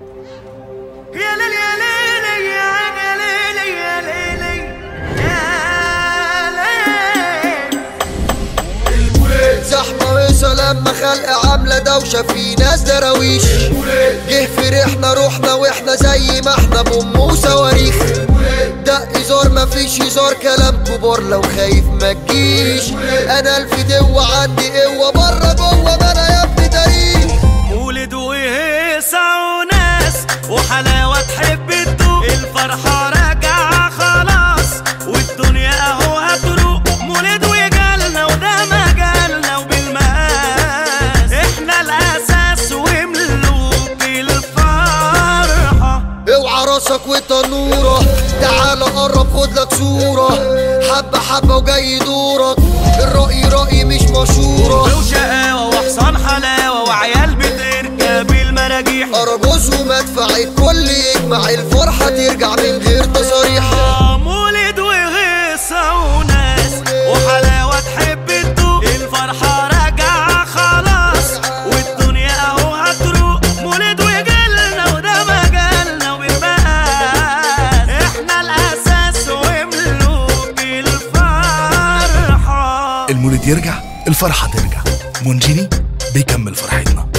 يا ليل يا ليل يا ليل يا ليل يا ليل. زحمة وصل لما خلق عاملة دوشة في ناس دراويش. جه فرحنا روحنا واحنا زي ما احنا بأم وصواريخ. دق زار مفيش هزار كلام كبار لو خايف ما تجيش. انا الفدوة عندي قوة بره جوه ما انا يا ابني تاريخ. مولد وهيصة وناس وحلاوة تحب تدوق الفرحة راجعة خلاص والدنيا اهو هتروق. مولد وجالنا وده مجالنا وبالمقاس احنا الاساس وملوك الفرحة. اوعى راسك وتنورة تعال قرب خدلك صورة. حبة حبة وجاي دورك الرأي رأي مش مشورة. وشقاوة وحصان حلاوة وعيال بتركب المراجيح. أرجوز ومدفع الكل يجمع الفرحة ترجع من غير تصاريح. مولد وهيصة وناس وحلاوة تحب تدوق الفرحة راجعة خلاص والدنيا اهو هتروق. مولد وجالنا وده مجالنا وبالمقاس احنا الاساس وملوك الفرحة. المولد يرجع الفرحة ترجع. منجيني بيكمل فرحتنا.